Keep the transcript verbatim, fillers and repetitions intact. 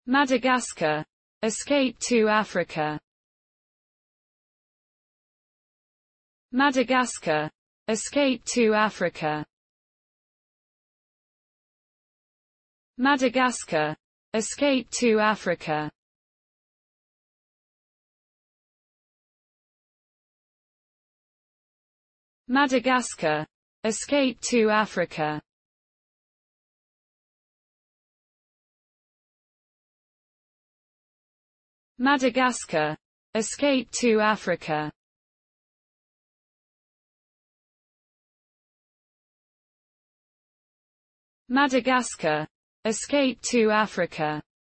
Madagascar. Escape to Africa. Madagascar. Escape to Africa. Madagascar. Escape to Africa. Madagascar. Escape to Africa. Madagascar. Escape to Africa. Madagascar. Escape to Africa.